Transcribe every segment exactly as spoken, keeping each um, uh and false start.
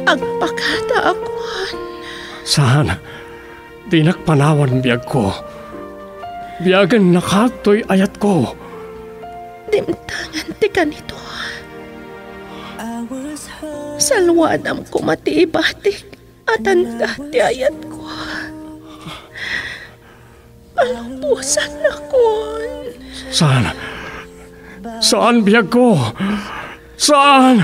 agpakada akon. Saan? Di nakpanawan biyag ko. Biyagan nakatoy ayat ko. Dimtangan ti kanito. Salwadam ko matiibatik at anda ti ayat ko. Palumpusan na kon. Saan? Saan biyag ko? Saan?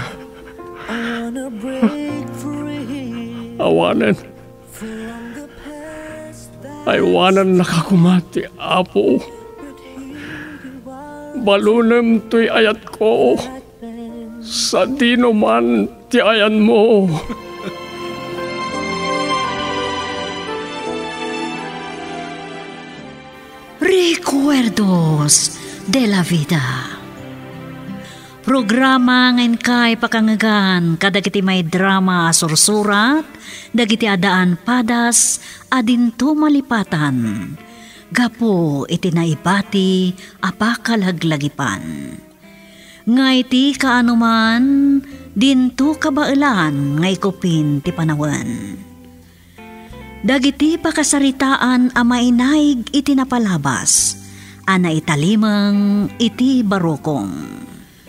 Awanan. Aywanan nakakumati, Apo. Balunem to'y ayat ko. Sa dino man ti ayan mo. Recuerdos de la Vida. Programa ngayon kay pakangagan kadagiti may drama sursurat, dagiti adaan padas, adinto malipatan. Gapo iti naibati apakalaglagipan. Ngay ti kaanuman, dinto kabailan ngay kupin ti panawan. Dagiti pakasaritaan a mainaig iti napalabas, ana italimang iti barokong.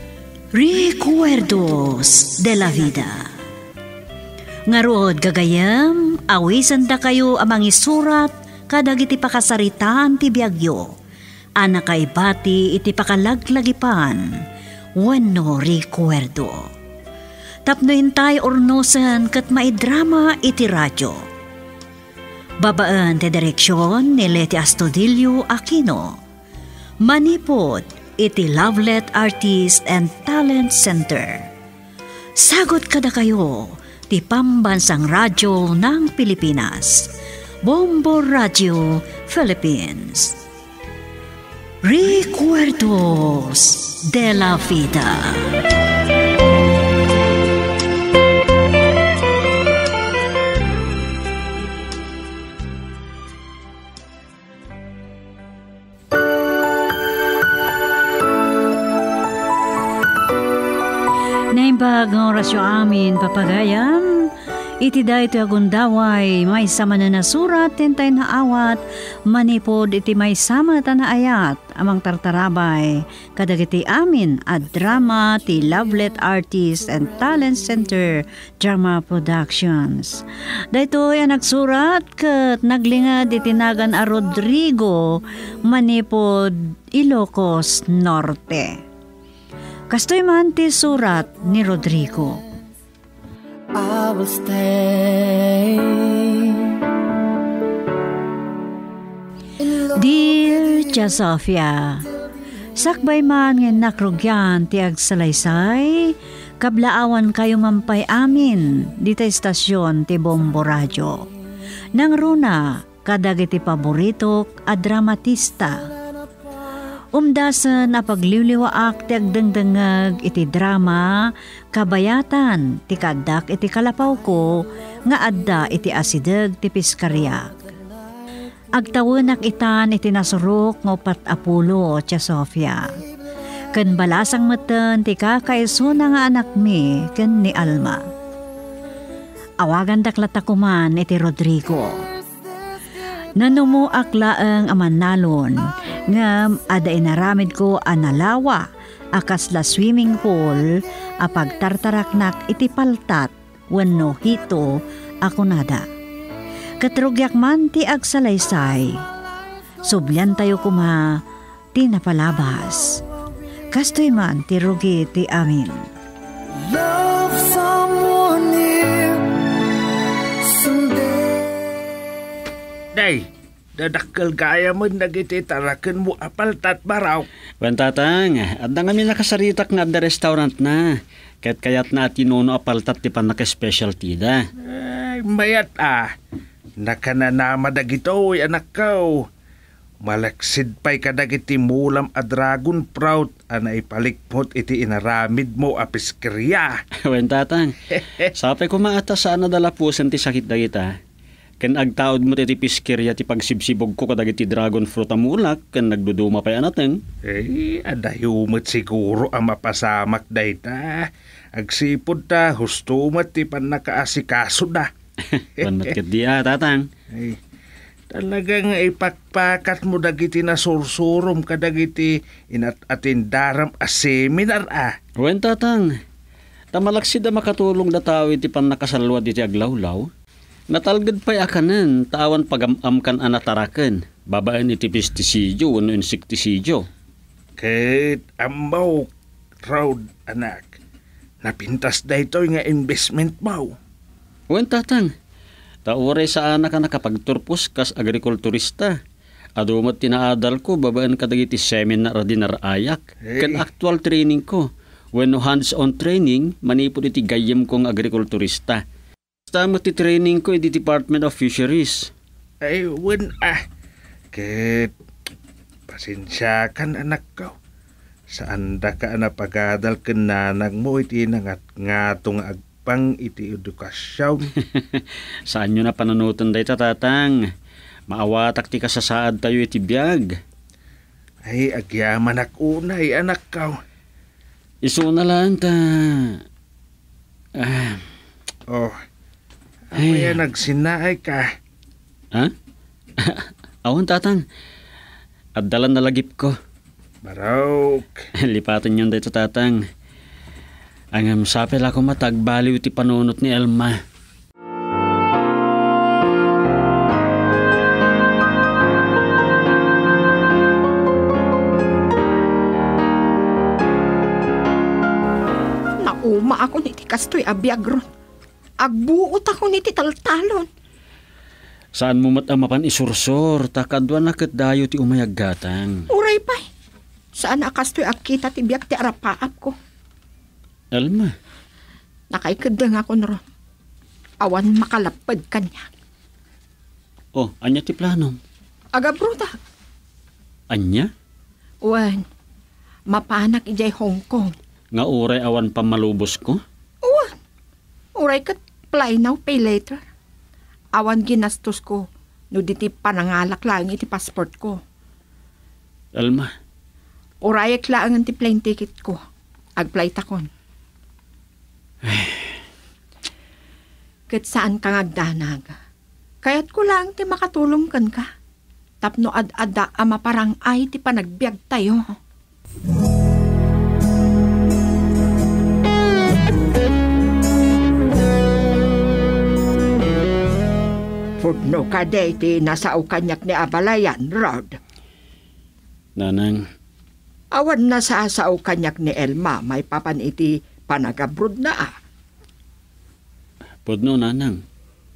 Recuerdos de la Vida. Ngarod gagayam, awisan da kayo amang isurat kadagiti pakasaritaan ti biagyo. Ana kay bati iti pakalaglagipan, wenno recuerdo. Tapno hintay ornosan kat maidrama iti radyo. Babaan ti direksyon ni Leti Astudillo Aquino. Manipod iti Lovelet Artist and Talent Center. Sagot kada kayo ti Pambansang Radyo ng Pilipinas, Bombo Radio Philippines. Recuerdos de la Vida. Naimbag ng orasyo amin, papagayam, iti da ito agundaway, may sama na nasurat, tentay na awat, manipod iti may sama na ayat, amang tartarabay, kadagiti amin, at drama, ti Lovelet Artist and Talent Center, Drama Productions. Da ito yan nagsurat, kat naglingad itinagan a Rodrigo, manipod Ilocos Norte. Kastoy man ti surat ni Rodrigo. I will stay. Dear Tia Sofia, sakbay man nga nakrugyan ti agsalaysay, kablaawan kayo mampay amin di ta istasyon ti Bombo Radio. Nang runa, kadagiti paboritok a dramatista. Umdasan na pagliwliwaak ti agdangdangag iti drama, kabayatan ti kadak iti kalapaw ko, nga adda iti asideg ti piskaryak. Agtawenak itan iti nasurok ng upat apulo, Tia Sofia. Ken balasang meten ti kakaiso na nga anak mi, ken ni Alma. Awagan daklatakuman iti Rodrigo. Nanumo aklaang amanalon, ngam ada inaramid ko analawa, akas la swimming pool, apag tartaraknak iti paltat, wenno hito, ako nada. Katrugyak man ti agsalaysay, subyan tayo kuma, ti napalabas. Kastoy man ti rugi ti amin. Love someone near someday. Day, dadakkel gaya mo nagiti taraken mo apaltat baraw. Wentatang, adda nga mi nakasaritak nga adda restaurant na. Ket kayat na tinuno apaltat ti panaka-specialty da. Ay, mayat ah. Nakananama dagitoy anak ko. Malaksid pa'y kadagiti mulam a dragon prout ana ipalikpot iti inaramid mo a piskerya. Wentatang, sapay ko maata sana dalapusan ti sakit da kita. Ken agtaod mo ti piskerya ti pagsibsibog ko kadag iti dragon fruit amulak ken nagduduma pa anateng. Eh, adayumot siguro ang mapasamak dayta. Agsipod ta, hustumat ti panakaasikaso da. Panmat ket dia tatang. Ay, talagang ipakpakat mo dagiti na sursurom kadagiti inat atindaram a seminar ah. Wen tatang. Tamalaksid da makatulong da tao iti panakasalwa iti aglawlaw. Natalgad pa'y akanan, tawan pagamam kan anataraken. Babaan iti pestisidyo, ano insektisidyo. Kahit amaw, proud anak. Napintas da ito nga investment mo. Wen tatang, taure sa anak ka nakapagturpos kas agrikulturista. Adumat tinaadal ko, babaan kadagiti seminar dinar ayak. Hey. Kan actual training ko. When no hands-on training, manipod iti gayem kong agrikulturista. Tama ti training ko iti Department of Fisheries. Ay, wen ah. Kahit pasensya kan anak ko. Saan da ka napagadal ken nanag mo iti nangat ngatong agpang iti edukasyon. Saan nyo na pananutan day tatang? Maawatak ti kasasaad tayo iti biyag. Ay, agyaman ak unay anak ko. Iso na lang ta. Ah, Oh, Ay. ay, nagsinaay ka. ha? Awan tatang. At dalan na lagip ko. Barok. Lipatan yun dito tatang. Ang um, sapil ako matagbaliw ti panunot ni Elma. Nauma ako niti kastoy abiyagron. Agbuot ako niti taltalon. Saan mo matamapan isursor? Takadwa na ket dayo ti umayaggatang. Uray pa'y. Saan akastoy agkita ti biyak ti arapaap ko. Elma, Nakaikadang ako naron. Awan makalapad kanya. oh, anya ti plano? Agabruta. Anya? Wan. Mapanak ijay Hong Kong. Nga uray awan pamalubos ko? Wan. Uray kat fly now, pay later. Awan ginastos ko. No diti panangalak lang iti passport ko. Elma, Urayak lang ang ti plane ticket ko. Ag-flight akon. Kat saan kang agdanag? Kaya't ko lang ti makatulong kan ka. Tapno ad-ada ama parang ay ti panagbiag tayo. Pudno ka day ti nasa ukanyak ni Abalayan, Rod. nanang, Awan na sa asaw kanyak ni Elma, may papan iti panagabrod na ah. pudno nanang.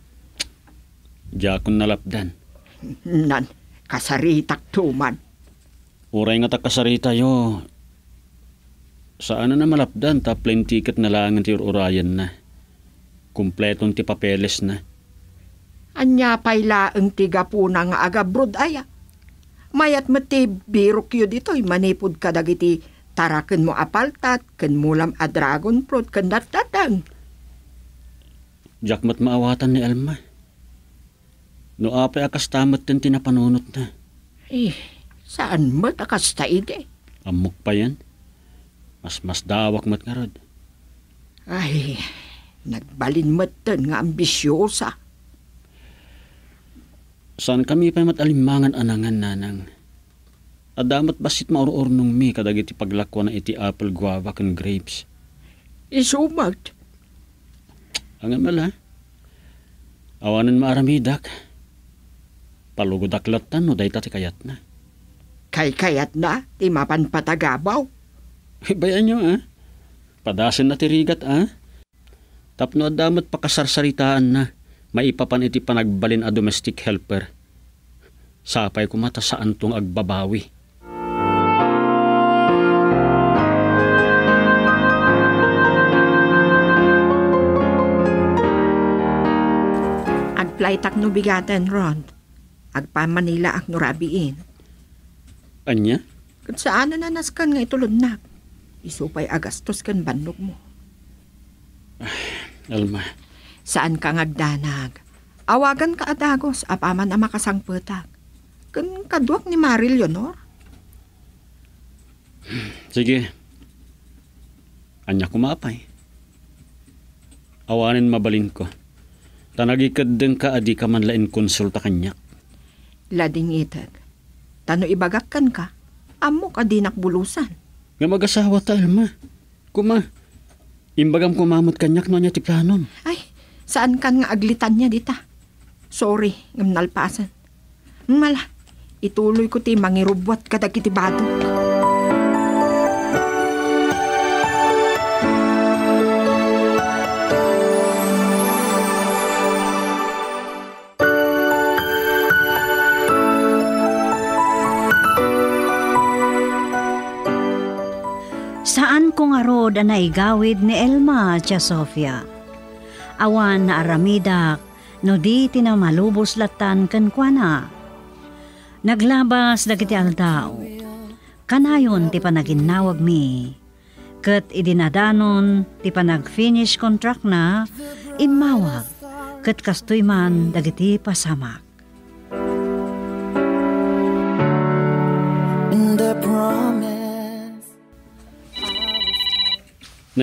Jakon nalapdan. Nan, kasaritak tuman. Uray nga takasarita yo. Saan na malapdan ta plane ticket na lang ti urayan na. Kumpletong ti papeles na. Anya pay laeng tiga po na nga agabrod aya. Mayat mati birok yu dito'y manipod ka dagiti taraken mo apaltat, ken mulam a dragon fruit, ken datdatang. Jakmat maawatan ni Elma. No apay akas tamat din tinapanunot na. Eh, saan mo takas ta ide? Amok pa yan. Mas mas dawak mat nga rod. Ay, nagbalin mo nga ambisyosa. Saan kami pa matalimangan anangan nanang? Adamat basit maururnong mi kadag iti paglakwa na iti apple, guava, kan grapes. Isumat. Ang amala. Awanan maaramidak. Palugodaklatan no day tati kayat na. Kay kayat na, ti mapan patagabaw. Ibayan nyo ah. Padasin na tirigat ah. Tapno adamat pakasarsaritaan na. Maipapan iti panagbalin a domestic helper. Sapay kumata saan tong agbabawi. Agflight ak no bigatan, Ron. Agpa Manila ak no rabiin. Anya? Kat saan na naskan nga itulod na. Isupay agastos kan bandog mo. Alma. Saan ka ngagdanag? Awagan ka adagos, apaman ang makasangpetak. Kan kaduak ni Maril Leonor. Sige. Anya kumapay. Awanin mabalin ko. Tanagikad din ka adi ka man lain konsulta kanyak. Lading itag. Tano ibagakkan ka. Amo ka dinak bulusan. Nga mag-asawa ta, Elma. Kuma. Imbagam kumamot kanyak no niya tiplanon. Ay, saan kan nga aglitan niya dita? Sorry, ngam nalpasan. Mala, ituloy ko ti mangirubwat kadag iti bato. Saan kung arod na igawid ni Elma tia Sofia? Awan na aramidak, no di tinamalubos latan kan kuana. Naglabas dagiti aldaw, kanayon ti panaginawag mi. Ket idinadanon ti panag-finish contract na, imawag, ket kastoy man dagiti pasamak. And I promise. Ne,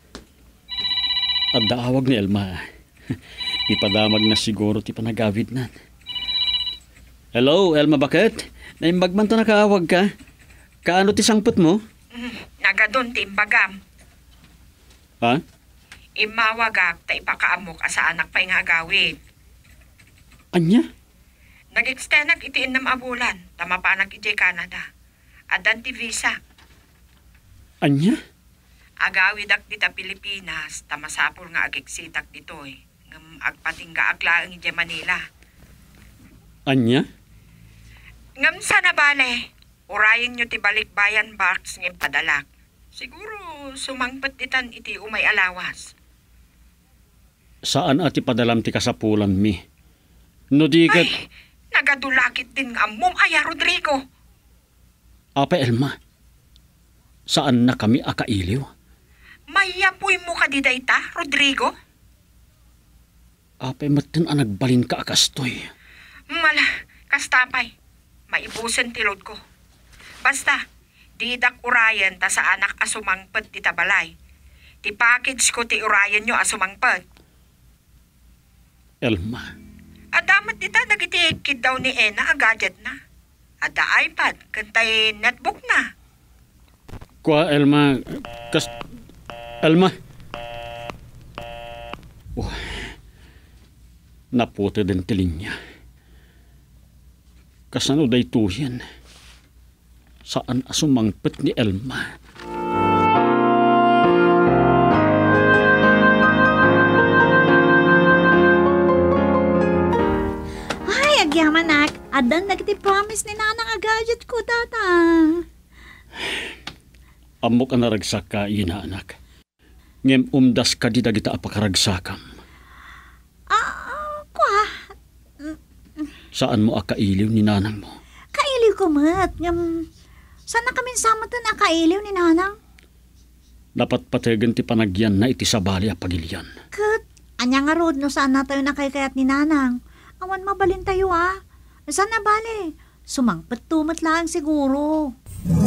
at daawag ni Elma. Ipadamag na siguro ti panagawid na. Hello, Elma, bakit? Naimbagman ta nakaawag ka? Kaano ti sangput mo? Mm, nagadon ti imbagam. Ha? Imawagak ta ipakaamok asa anak pa nga agawid. Anya? Nag-extenag iti inam abulan, tamapanag iti Canada. Adan ti visa. Anya? Agawid ak dita Pilipinas, tamasapol nga agiksitak ditoy. Ngam agpatingga aglaang iti Manila. Anya? Ngam sana bale, urayin nyo ti balikbayan box ng padalak. Siguro sumangpet ditan iti umay alawas. Saan ati padalam ti kasapulan mi? No di kat... Ay, nagadulakit din nga mong aya, Rodrigo. Apa, Elma? Saan na kami akailiw? Mayapoy mo ka di dayta, Rodrigo? Apa, matin ang nagbalin ka akastoy. Mala, kastapay. Maibusen ti load ko. Basta, didak urayan ta sa anak asumangpet ti tabalay. Ti package ko ti urayan nyo asumangpet. Elma. Adamat dita dagiti kid daw ni Ena a gadget na. Ada iPad, kantay netbook na. Kwa, Elma. Kas... Elma. Oh. Naputi din tiling niya. Kasano day tuyan? Saan asumangpet ni Elma? Ay, agyaman nak. Adan nagti promise ni nanang a gadget ko, tata. Amok ang naragsak ka, ina anak. Ngem umdas ka di dagita apakaragsakam. Ah, kwa. Saan mo akailiw ni nanang mo? Kailiw ko mat. Ngam, saan na kami samatan na kailiw ni nanang? Dapat pategan ti panagyan na iti sabali a pagilyan. Kat, anya nga rod no saan na tayo nakaykayat ni nanang. Awan mabalin tayo ah. Saan na bali? Sumangpat tumat lang siguro.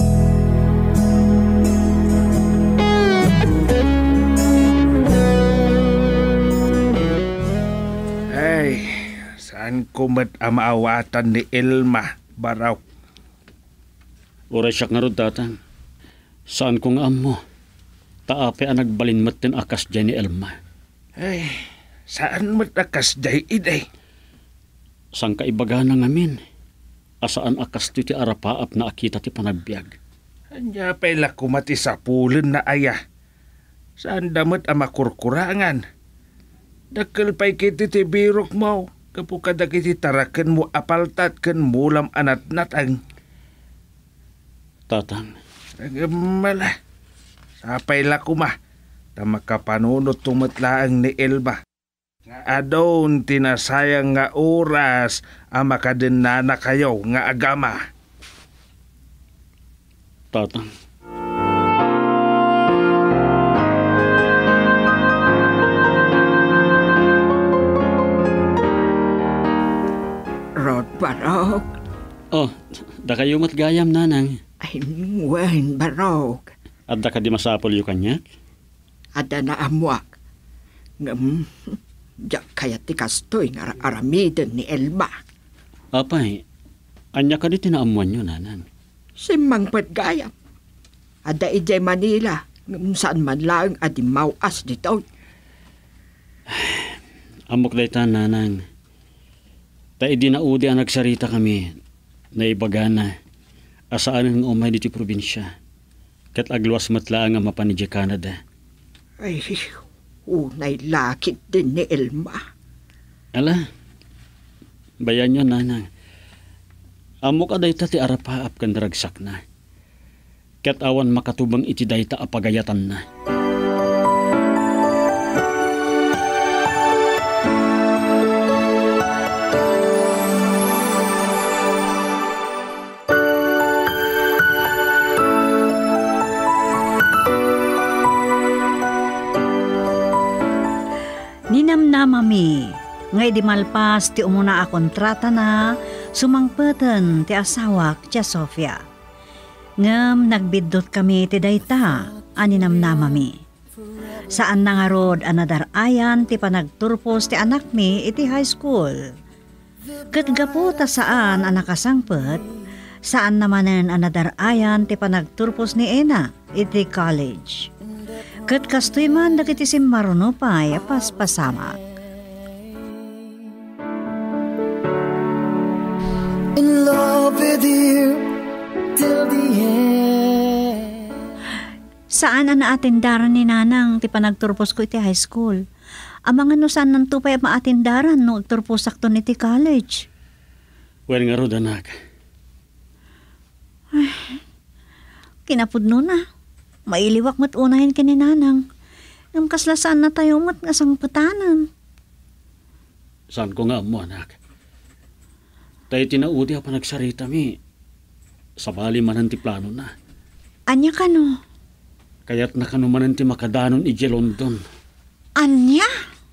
Ay, saan kumat ang maawatan ni Elma, baraw? Oray siya nga rod, tatang. Saan kong amo? Taape ang nagbalin matin akas dyan ni Elma. Ay, saan matakas jay iday? Sang kaibaga na ngamin. Asaan akas ti arapaap na akita ti panagbiag. Anya pala kumati sa pulen na aya. Saan damat ang makurkurangan? Dakil pa'y kiti ti birok mo. Kapukadag iti tarakan mo apaltat kan mulam anat natang. Tatang. Nagamala. Sapay la kuma. Tamakapanunot tumatlaang ni Elba. Nga adon tinasayang nga oras ang makadinana kayo nga agama. Tatang. Da kayo matgayam, nanang. Ay, wen, barog. At da ka di masapol yung kanyak? Ada na amuak. Ngam, diyak kaya ti kastoy nga aramiden ni Elma. Apay, anya ka di tinaamuan nyo, nanang. Simang patgayam. Ada ijay Manila. Ngam saan man lang adi mawas dito. Amok daytan, nanang. Ta idi na udi ang nagsarita kami na ibagana asaan ng umay dito probinsya. Kat agluwas matla nga mapan ni Canada. Ay, unay lakit din ni Elma. Ala, bayan nyo, nanang. Amok aday ta ti arapaap kan daragsak na. Kat awan makatubang iti dayta apagayatan na. Ninamnamami, ngay di malpas ti umuna a kontrata na sumangpeten ti asawak ti Sofia. Ngem nagbiddot kami ti dayta aninamnamami. Saan nangarod anadarayan ti panagturpos ti anak mi iti high school. Ket gapu ta saan anakasangpet, saan namanen anadarayan ti panagturpos ni Ena iti college. Ket kastoy man dagiti simmaruno pay paspasamak. In love with you till the end. Saan ang naatindaran ni nanang ti panagturpos ko iti high school? Amang ano saan nang tupay maatindaran no agturpos sakto iti college? Wen nga rod, anak. Ay, kinapudno na. Mailiwak mat unahin ka ni nanang. Ngam kaslasaan na tayo mat nga sang putanan. Saan ko nga mo, anak? Tayo tinaudi pa nagsarita mi. Sabali manan ti plano na. Anya ka no? Kaya't nakanumanan ti makadanon iji London. Anya?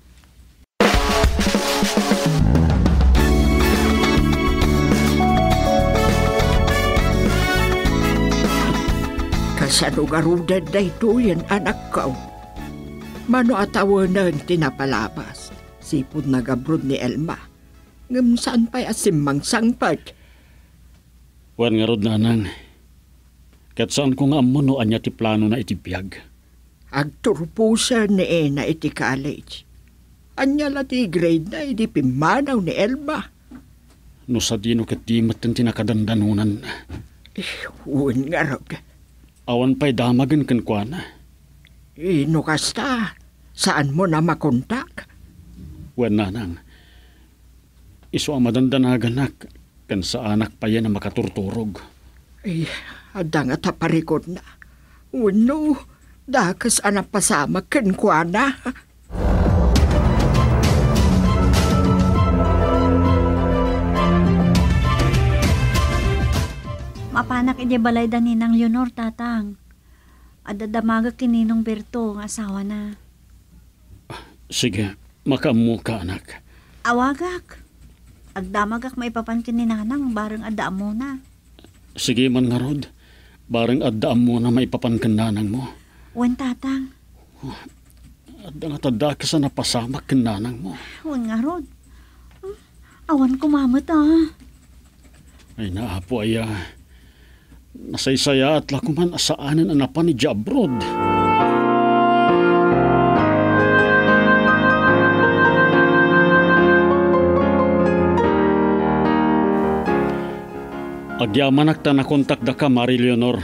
Kasanugarudan na ito yan anak ko. Mano atawanan tinapalabas. Sipod nagabrod ni Elma. Ngam saan pa'y asimang sangpag. Wan nga rod, nanang. Kat saan ko nga mo no anya ti plano na iti biyag. Agturpusan ni Ena iti college. Anya la ti grade na iti pimanaw ni Elma. No sa dino kat di matin tinakadandanunan. Eh, uwan nga rog. Awan pa'y damagan kan kwa na. Ino kasta, saan mo na makontak? Wan, nanang. Iso ang madandanagan kan sa anak pa yan na makaturturog. Ay, ada nga taparikod na. Uno, dakas anak pasama kan kwa na. Mapanak iti balay da ninang Leonor, tatang. Adadamaga kininong Berto, ang asawa na. Sige, makamu ka, anak. Awagak. Agdamagak maipapan kininanang, bareng adaan mo na. Sige man nga rod. Bareng adaan mo na maipapan kananang mo. Wen, tatang. Adda nga tada ka sa napasamak kananang mo. Wen nga rod. Awan kumamot ah. Ay naapo ay ah. Nasaysaya at lakuman asaanan anapan ni Jabrod. Agyaman akta na kontak da ka, Mari Leonor.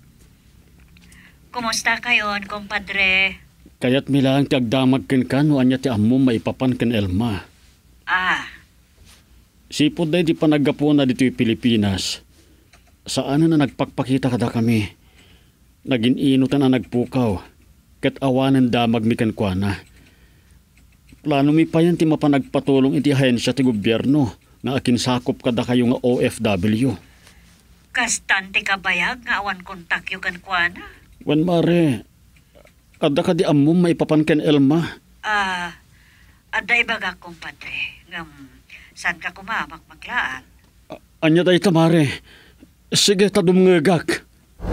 Kumusta kayon, kumpadre? Kaya't milang ti agdamag ken ka no anya ti ammo maipapan ken Elma. Ah. Sipod day di panaggapo na dito'y Pilipinas. Saan na nagpakpakita kada kami. Nagin-inutan na nagpukaw. Kat awanan damag mi kankwana. Plano mi pa yan ti mapanagpatulong iti ahensya ti gobyerno na akin sakop kada kayo nga O F W. Kastante ka bayag nga awan kontak yu kankwana? Wan mare, kada ka di ammo maipapan ken Elma. Ah, aday baga kumpadre. Ngam, saan ka kumamak maglaan? Anya day tamare. Sige, tadumngagak.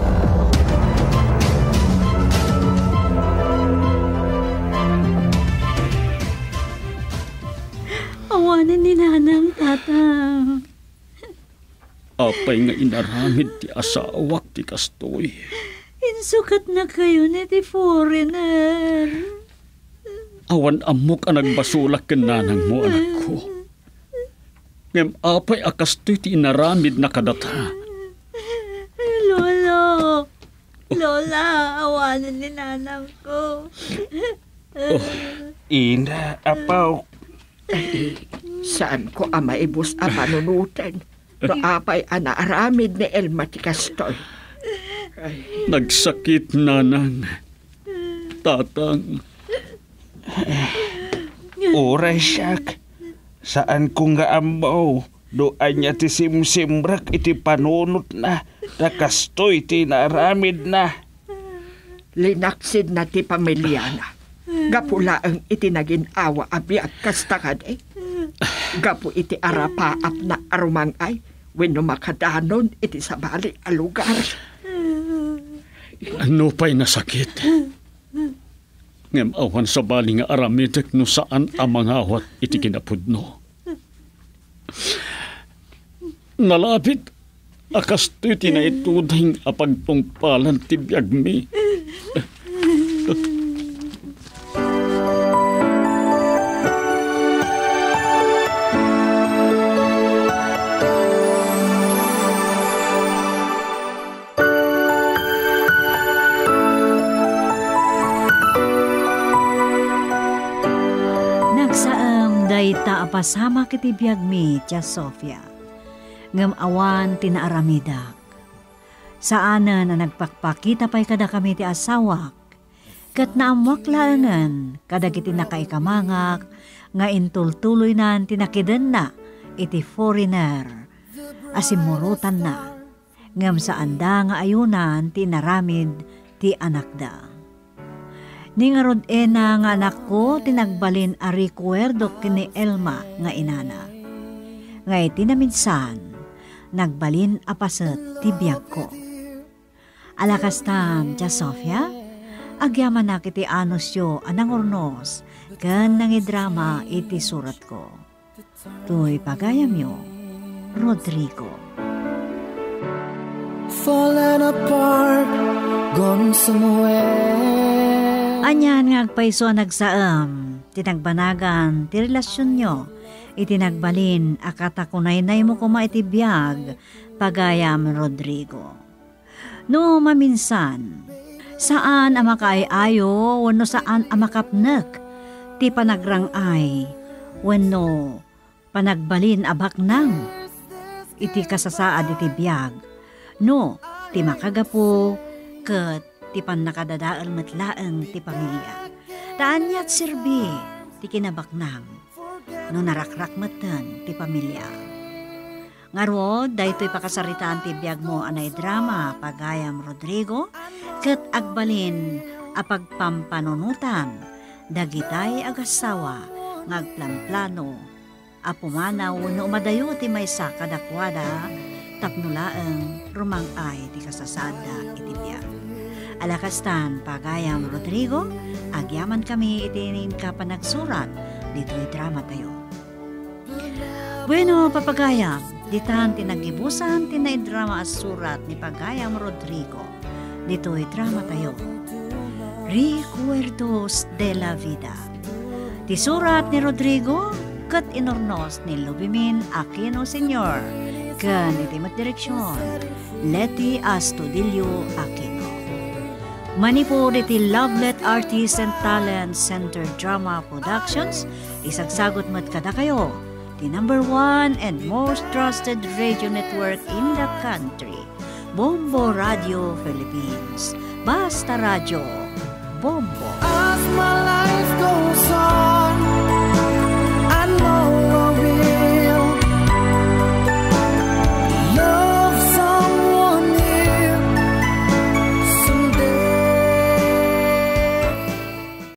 Awanan ni nanang tatang. Apay nga inaramid ti asawak ti kastoy. Insukat na kayo ni ti foreigner. Awan amok ang nagbasulak ken nanang mo, anak ko. Ngem apay akastoy ti inaramid na kadata. Lolo! Lola, awanan ni nanang ko. Oh, Ina, apaw. Saan ko ama ibus a panunutan? No apay anaaramid ni Elma ti kastoy. nagsakit nanang. Tatang. Oray siyak. Saan ko nga amaw? Doan niya ti simsimrak iti panunot na. Nakastoy ti naaramid na. Linaksid na ti pamilyana. Gapula ang itinaginawa abiyat kastakad eh. Gapu iti arapaap na arumangay. Wenno makadanon iti sabali a lugar. Ano pa'y nasakit? Ngem awan sa bali nga aramitek no saan amangawat iti kinapudno. Nalapit akastoy tinaituding apagtungpalan ti biyagmi. Ita apasama kiti biyagmi, Tia Sofia. Ngam awan tinaaramidak. Saanan na nagpakpakita pa'y kada kami ti asawak. Kat naamwak laangan, kada kiti nakaikamangak, nga intultuloy nan tinakidan na, iti foreigner. Asimurutan na. Ngam saan da nga ayunan tinaramid ti anakda. Ni nga rod ena nga anak ko, tinagbalin a recuerdo kini Elma nga inana. Ngay tinaminsan, nagbalin a paset ti biyag ko. Alakastam, Tia Sofia, agyaman na kiti anusyo anang urnos, kan nangidrama iti surat ko. Tuy pagayam yo, Rodrigo. Fallen apart, gone somewhere. Anyan nga agpaiso nagsaam, tinagbanagan, ti relasyon nyo, itinagbalin, akatakunay-nay mo kuma iti biyag, pagayam Rodrigo. No maminsan, saan amakaayayo, wano saan amakapnek, ti panagrangay, wano panagbalin abaknang, iti kasasaad iti biyag, no, ti makagapo, ket ti pan nakadadaal matlaang ti pamilya. Taan niya't sirbi, ti kinabaknang, no narakrak matan ti pamilya. Ngarwo, daytoy pakasaritaan ti biyag mo anay drama, pagayam Rodrigo, ket agbalin apagpampanunutan, dagitay agasawa, ngagplanplano, apumanaw no umadayo ti maysa kadakwada, tapnulaang rumangay ti kasasada iti biyag. Alakastan, pagayam Rodrigo, agyaman kami itinin ka pa nagsurat, dito'y drama tayo. Bueno, papagayam, ditan tinagibusan, tinay drama as surat ni pagayam Rodrigo, dito'y drama tayo. Recuerdos de la vida. Ti surat ni Rodrigo, kat inornos ni Lubimin Aquino Senior, kan itimat direksyon, Leti Astudillo Aquino. Manipur iti Lovelet Artists and Talent Center Drama Productions, isagsagot mat kada kayo, the number one and most trusted radio network in the country, Bombo Radio Philippines. Basta Radio, Bombo. As my life goes on.